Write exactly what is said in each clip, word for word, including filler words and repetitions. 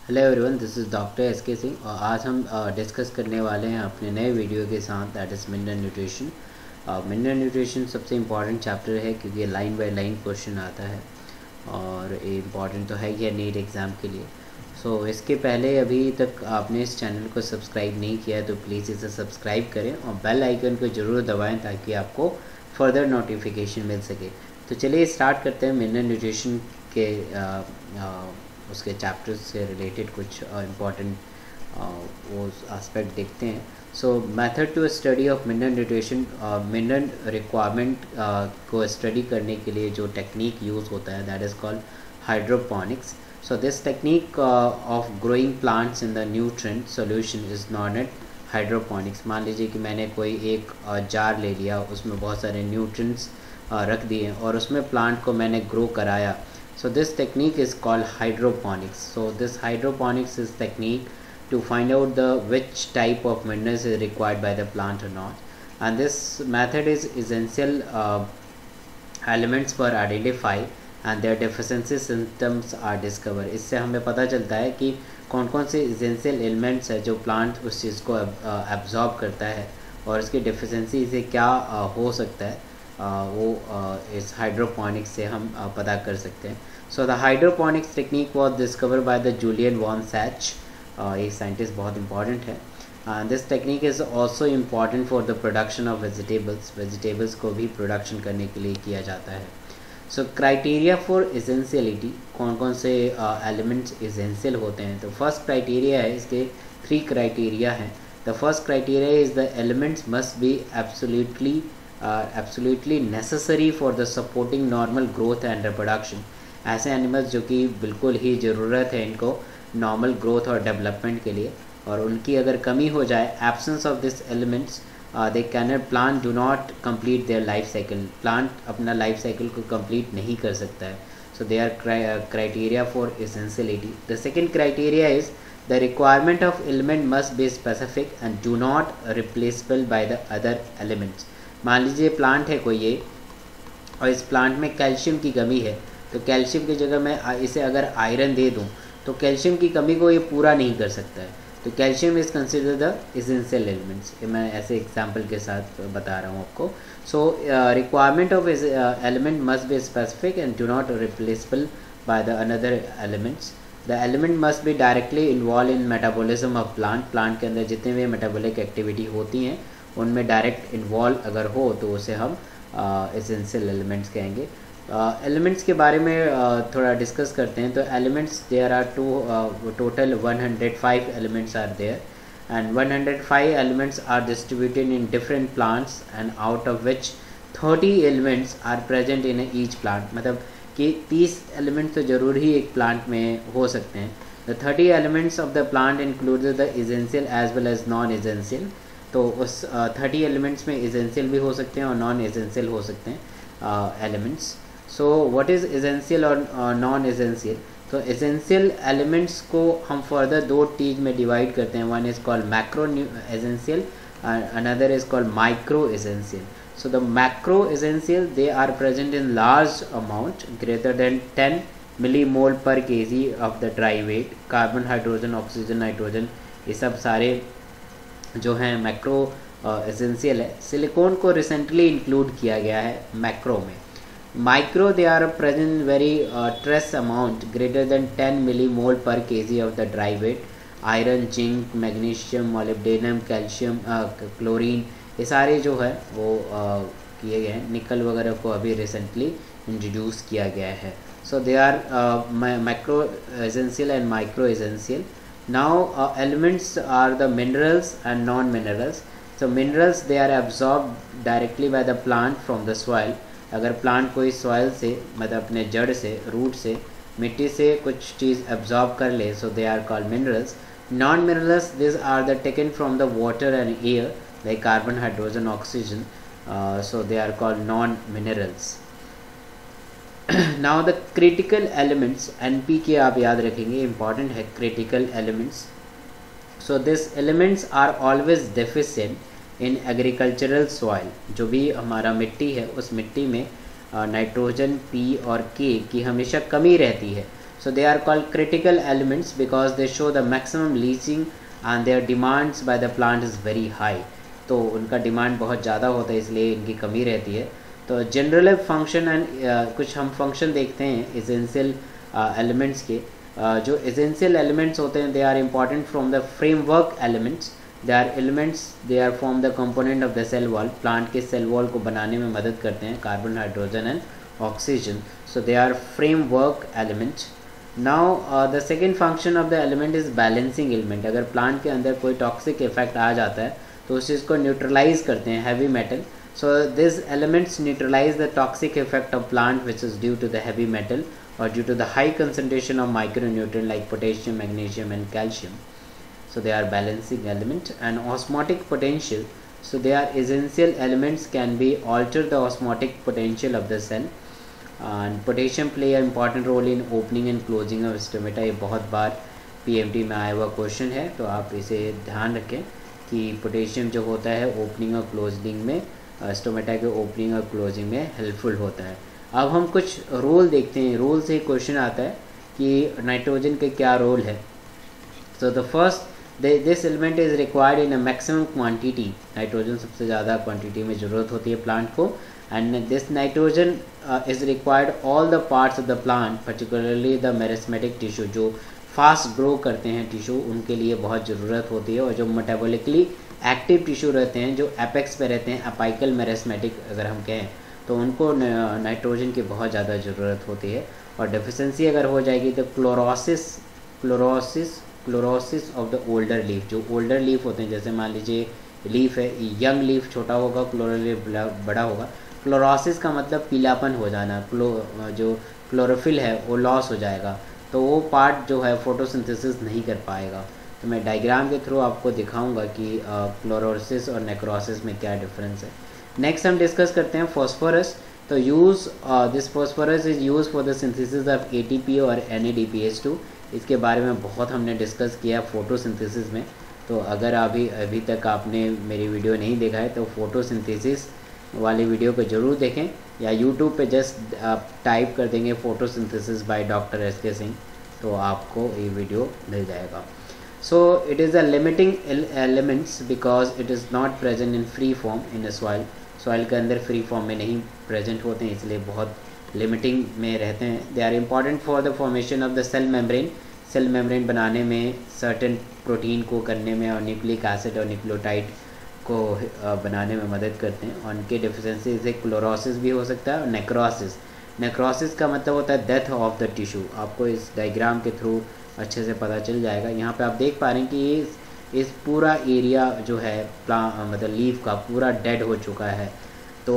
Hello everyone, this is doctor S K Singh और आज हम डिस्कस करने वाले हैं अपने नए वीडियो के साथ, that is mineral nutrition. Mineral nutrition सबसे इम्पॉर्टेंट चैप्टर है क्योंकि लाइन बाय लाइन क्वेश्चन आता है और ये इम्पॉर्टेंट तो है ही है नीट एग्ज़ाम के लिए। सो so, इसके पहले अभी तक आपने इस चैनल को सब्सक्राइब नहीं किया है तो प्लीज़ इसे सब्सक्राइब करें और बेल आइकन को ज़रूर दबाएँ ताकि आपको फर्दर नोटिफिकेशन मिल सके। तो चलिए स्टार्ट करते हैं मिनरल न्यूट्रिशन के आ, आ, उसके चैप्टर्स से रिलेटेड कुछ इम्पॉर्टेंट वो एस्पेक्ट देखते हैं। So method to study of mineral nutrition, mineral requirement को स्टडी करने के लिए जो टेक्निक यूज़ होता है that is called hydroponics. So this technique of growing plants in the nutrient solution is known at hydroponics. मान लीजिए कि मैंने कोई एक जार uh, ले लिया, उसमें बहुत सारे न्यूट्रिएंट्स uh, रख दिए और उसमें प्लांट को मैंने ग्रो कराया। So this technique is called hydroponics. So this hydroponics is technique to find out the which type of minerals is required by the plant or not. And this method is essential uh, elements for identify and their deficiency symptoms are discovered. इससे हमें पता चलता है कि कौन कौन से essential elements है जो plant उस चीज़ को absorb करता है और इसकी deficiency से क्या uh, हो सकता है, Uh, वो uh, इस हाइड्रोपोनिक्स से हम uh, पता कर सकते हैं। So the hydroponics technique was discover by the Julian von Sachs. ये साइंटिस्ट बहुत इंपॉर्टेंट है। And this technique is also important for the production of vegetables. Vegetables को भी प्रोडक्शन करने के लिए किया जाता है। सो क्राइटेरिया फॉर एसेंशियलिटी, कौन कौन से एलिमेंट्स uh, एसेंशियल होते हैं। तो फर्स्ट क्राइटेरिया है, इसके थ्री क्राइटेरिया हैं। The first criteria is the elements must be absolutely are absolutely necessary for the supporting normal growth and reproduction। ऐसे एनिमल्स जो कि बिल्कुल ही ज़रूरत है इनको नॉर्मल ग्रोथ और डेवलपमेंट के लिए, और उनकी अगर कमी हो जाए, absence of this elements they can plant do not complete their life cycle. Plant अपना लाइफ साइकिल को कंप्लीट नहीं कर सकता है। So they are criteria for essentiality. The second criteria is the requirement of element must be specific and do not replaceable by the other elements. मान लीजिए plant है कोई ये और इस प्लांट में कैल्शियम की कमी है, तो कैल्शियम की जगह मैं इसे अगर आयरन दे दूं तो कैल्शियम की कमी को ये पूरा नहीं कर सकता है। तो calcium is consider the essential elements. मैं ऐसे एग्जांपल के साथ बता रहा हूँ आपको। So requirement of element must be specific and do not replaceable by the another elements. The element must be directly involve in metabolism of plant. Plant के अंदर जितने भी मेटाबॉलिक एक्टिविटी होती हैं उनमें डायरेक्ट इन्वॉल्व अगर हो तो उसे हम एसेंशियल एलिमेंट्स कहेंगे। एलिमेंट्स uh, के बारे में uh, थोड़ा डिस्कस करते हैं। तो elements there are to total one hundred five elements are there and one hundred five elements are distributed in different plants and out of which thirty elements are present in each plant. मतलब कि तीस elements तो ज़रूर ही एक plant में हो सकते हैं। The thirty elements of the plant include the essential as well as non essential. तो उस थर्टी एलिमेंट्स में एसेंशियल भी हो सकते हैं और नॉन एसेंशियल हो सकते हैं elements. So what is essential और नॉन एसेंशियल। तो एसेंशियल एलिमेंट्स को हम फर्दर दो चीज में डिवाइड करते हैं। One is called macro essential, another is called micro essential. So the macro essential they are present in large amount greater than ten millimole per k g of the dry weight. Carbon, hydrogen, oxygen, nitrogen, ये सब सारे जो हैं macro essential है। Silicon को recently include किया गया है मैक्रो में। Micro they are present very trace amount greater than ten millimole per k g of the dry weight. Iron, zinc, magnesium, molybdenum, calcium, chlorine, ये सारे जो है वो uh, किए गए हैं। निकल वगैरह को अभी रिसेंटली इंट्रोड्यूस किया गया है। So they are macro essential and micro essential. Now uh, elements are the minerals and non-minerals. So minerals they are absorbed directly by the plant from the soil. अगर plant कोई soil से मतलब अपने जड़ से, रूट से, मिट्टी से कुछ चीज़ absorb कर ले, so they are called minerals. Non-minerals these are the taken from the water and air like carbon, hydrogen, oxygen. Uh, so they are called non-minerals. Now the critical elements, N P K आप याद रखेंगे, important है critical elements. So this elements are always deficient in agricultural soil. जो भी हमारा मिट्टी है उस मिट्टी में नाइट्रोजन, पी और के की हमेशा कमी रहती है। So they are called critical elements because they show the maximum leaching and their demands by the plant is very high. तो उनका डिमांड बहुत ज़्यादा होता है इसलिए इनकी कमी रहती है. तो जनरल फंक्शन एंड कुछ हम फंक्शन देखते हैं एसेंशियल एलिमेंट्स के. uh, जो एसेंशियल एलिमेंट्स होते हैं they are important from the framework elements. They are elements they are from the component of the cell wall. Plant के सेल वॉल को बनाने में मदद करते हैं carbon, hydrogen and oxygen. So they are framework elements. Now the second function of the element is balancing element. अगर plant के अंदर कोई टॉक्सिक इफेक्ट आ जाता है तो उस चीज़ को न्यूट्रलाइज करते हैं heavy metal. So this elements neutralize the toxic effect of plant which is due to the heavy metal or due to the high concentration of micronutrient like potassium, magnesium and calcium. So they are balancing element. And osmotic potential, so they are essential elements, can be alter the osmotic potential of the cell. And potassium play an important role in opening and closing of stomata. ये बहुत बार P M T में आया हुआ question है, तो आप इसे ध्यान रखें कि पोटेशियम जो होता है ओपनिंग और क्लोजिंग में, स्टोमेटा के ओपनिंग और क्लोजिंग में हेल्पफुल होता है. अब हम कुछ रोल देखते हैं. रोल से क्वेश्चन आता है कि नाइट्रोजन के क्या रोल है. So the first this element is required in a maximum quantity. Nitrogen सबसे ज़्यादा क्वांटिटी में ज़रूरत होती है प्लांट को. And this nitrogen is required all the parts of the plant, particularly the meristematic tissue. जो फास्ट ग्रो करते हैं टिश्यू उनके लिए बहुत ज़रूरत होती है. और जो मेटाबॉलिकली एक्टिव टिश्यू रहते हैं, जो एपेक्स पे रहते हैं, अपाइकल मेरिस्मेटिक अगर हम कहें, तो उनको नाइट्रोजन की बहुत ज़्यादा ज़रूरत होती है. और डेफिशिएंसी अगर हो जाएगी तो chlorosis chlorosis chlorosis of the older leaf. जो ओल्डर लीफ होते हैं, जैसे मान लीजिए लीफ है, यंग लीफ छोटा होगा, क्लोरल लीफ बड़ा होगा. क्लोरोसिस का मतलब पीलापन हो जाना. क्लो जो क्लोरोफिल है वो लॉस हो जाएगा, तो वो पार्ट जो है फोटोसिंथेसिस नहीं कर पाएगा. तो मैं डायग्राम के थ्रू आपको दिखाऊंगा कि क्लोरोसिस और नेक्रोसिस में क्या डिफरेंस है. नेक्स्ट हम डिस्कस करते हैं फॉस्फोरस. तो use this phosphorus is use for the synthesis of A T P और N A D P H two. इसके बारे में बहुत हमने डिस्कस किया फोटोसिंथेसिस में. तो अगर अभी अभी तक आपने मेरी वीडियो नहीं देखा है तो फोटोसिंथेसिस वाली वीडियो को ज़रूर देखें, या यूट्यूब पे जस्ट आप टाइप कर देंगे photosynthesis by doctor S K Singh, तो आपको ये वीडियो मिल जाएगा. So it is a limiting elements because it is not present in free form in a soil. Soil के अंदर free form में नहीं present होते हैं, इसलिए बहुत limiting में रहते हैं. They are important for the formation of the cell membrane. Cell membrane बनाने में, certain protein को करने में, और nucleic acid और nucleotide को बनाने में मदद करते हैं. और उनके deficiency से क्लोरोसिस भी हो सकता है और नेक्रोसिस. नेक्रोसिस का मतलब होता है डेथ ऑफ द टिश्यू. आपको इस डायग्राम के थ्रू अच्छे से पता चल जाएगा. यहाँ पे आप देख पा रहे हैं कि इस इस पूरा एरिया जो है प्ला मतलब लीफ का पूरा डेड हो चुका है. तो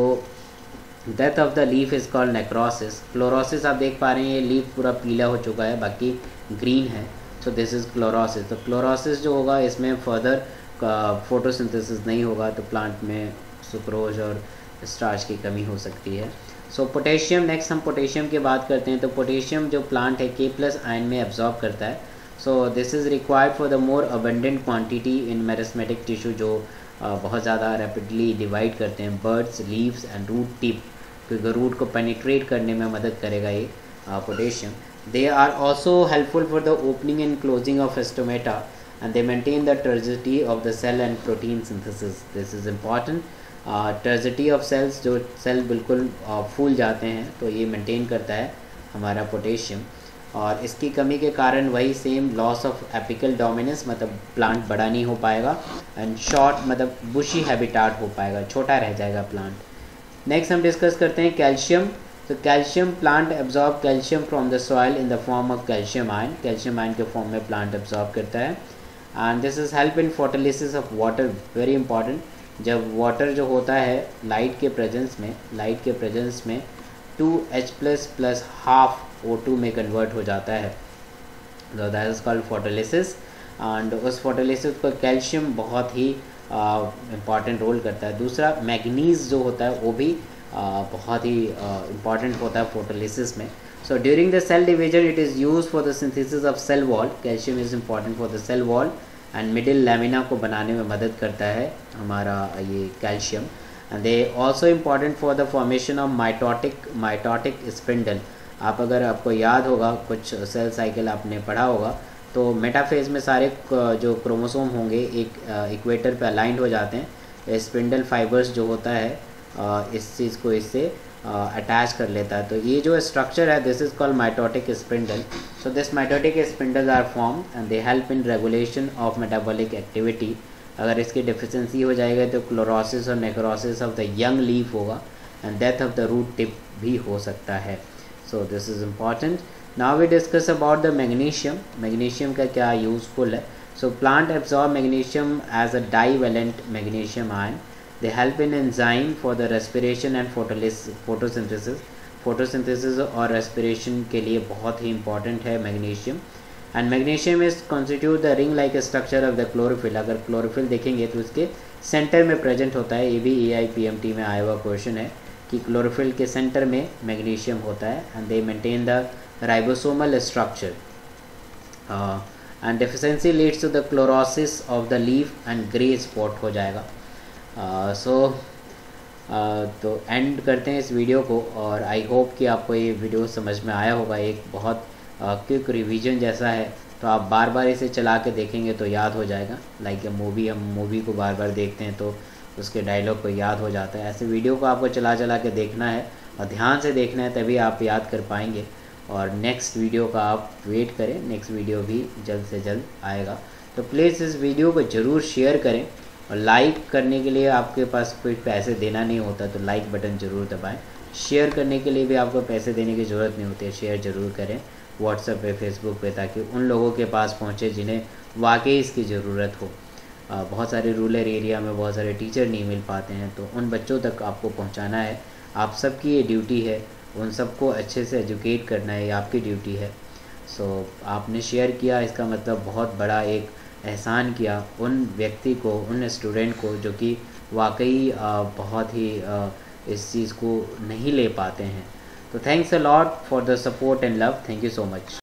death of the leaf is called necrosis. Chlorosis आप देख पा रहे हैं ये लीफ पूरा पीला हो चुका है, बाकी ग्रीन है. So this is chlorosis. तो क्लोरोसिस जो होगा इसमें फर्दर फोटोसिंथेसिस नहीं होगा, तो प्लांट में सुक्रोज और स्टार्च की कमी हो सकती है. सो पोटेशियम, नेक्स्ट हम पोटेशियम की बात करते हैं. तो पोटेशियम जो प्लांट है के प्लस आयन में एब्जॉर्ब करता है. So this is required for the more abundant quantity in meristematic tissue, जो uh, बहुत ज़्यादा रैपिडली डिवाइड करते हैं. Birds, leaves and root tip, क्योंकि रूट को पेनिट्रेट करने में मदद करेगा ये potassium. They are also helpful for the opening and closing of stomata and they maintain the turgidity of the cell and protein synthesis. This is important. Turgidity of cells, जो cell बिल्कुल uh, फूल जाते हैं, तो ये maintain करता है हमारा पोटेशियम. और इसकी कमी के कारण वही same loss of apical dominance, मतलब प्लांट बड़ा नहीं हो पाएगा. एंड शॉर्ट मतलब बुशी हैबिटाट हो पाएगा, छोटा रह जाएगा प्लांट. नेक्स्ट हम डिस्कस करते हैं कैल्शियम. तो calcium, plant absorb calcium from the soil in the form of calcium ion. Calcium ion के फॉर्म में प्लांट एब्जॉर्ब करता है. And this is help in photolysis of water. Very important. जब water जो होता है लाइट के प्रेजेंस में लाइट के प्रेजेंस में two H plus plus half O two में कन्वर्ट हो जाता है, तो that is called photolysis. And उस फोटोलिसिस को कैल्शियम बहुत ही इम्पॉर्टेंट रोल करता है. दूसरा मैग्नीज जो होता है वो भी uh, बहुत ही इम्पॉर्टेंट uh, होता है फोटोलिसिस में. So during the cell division it is use for the synthesis of cell wall. Calcium is important for the cell wall and middle lamina को बनाने में मदद करता है हमारा ये calcium. And they also important for the formation of mitotic mitotic spindle. आप अगर आपको याद होगा कुछ सेल साइकिल आपने पढ़ा होगा, तो मेटाफेज में सारे जो क्रोमोसोम होंगे एक इक्वेटर पे अलाइंड हो जाते हैं। स्पिंडल फाइबर्स जो होता है इस चीज़ को इससे अटैच कर लेता है। तो ये जो स्ट्रक्चर है this is called mitotic spindle. So this mitotic spindle are form and they help in regulation of metabolic activity. अगर इसकी डिफिशिएंसी हो जाएगा तो क्लोरोसिस और necrosis of the young leaf होगा and death of the root tip भी हो सकता है। So this is important. Now we discuss about the magnesium. Magnesium का क्या यूज़फुल है। So plant absorb magnesium as a divalent magnesium ion. They help in enzyme for the respiration and photosynthesis. Photosynthesis और respiration के लिए बहुत ही important है magnesium. And magnesium is constitute the ring like structure of the chlorophyll. अगर chlorophyll देखेंगे तो इसके सेंटर में प्रेजेंट होता है। ये भी A I P M T में आया हुआ क्वेश्चन है कि क्लोरोफिल के सेंटर में मैग्नीशियम होता है and they maintain the ribosomal structure and deficiency leads to the chlorosis of the leaf and grey spot हो जाएगा। सो uh, so, uh, तो एंड करते हैं इस वीडियो को और आई होप कि आपको ये वीडियो समझ में आया होगा। एक बहुत क्विक uh, रिवीजन जैसा है, तो आप बार बार इसे चला के देखेंगे तो याद हो जाएगा। लाइक ए मूवी, हम मूवी को बार बार देखते हैं तो उसके डायलॉग को याद हो जाता है। ऐसे वीडियो को आपको चला चला के देखना है और ध्यान से देखना है, तभी आप याद कर पाएंगे। और नेक्स्ट वीडियो का आप वेट करें, नेक्स्ट वीडियो भी जल्द से जल्द आएगा। तो प्लीज़ इस वीडियो को ज़रूर शेयर करें और लाइक करने के लिए आपके पास कोई पैसे देना नहीं होता, तो लाइक बटन ज़रूर दबाएं। शेयर करने के लिए भी आपको पैसे देने की ज़रूरत नहीं होती है, शेयर ज़रूर करें व्हाट्सएप पे, फेसबुक पे, ताकि उन लोगों के पास पहुँचे जिन्हें वाकई इसकी ज़रूरत हो। आ, बहुत सारे रूरल एरिया में बहुत सारे टीचर नहीं मिल पाते हैं, तो उन बच्चों तक आपको पहुँचाना है। आप सबकी ये ड्यूटी है, उन सबको अच्छे से एजुकेट करना है, ये आपकी ड्यूटी है। सो so, आपने शेयर किया, इसका मतलब बहुत बड़ा एक एहसान किया उन व्यक्ति को, उन स्टूडेंट को जो कि वाकई बहुत ही आ, इस चीज़ को नहीं ले पाते हैं। तो thanks a lot for the support and love. Thank you so much.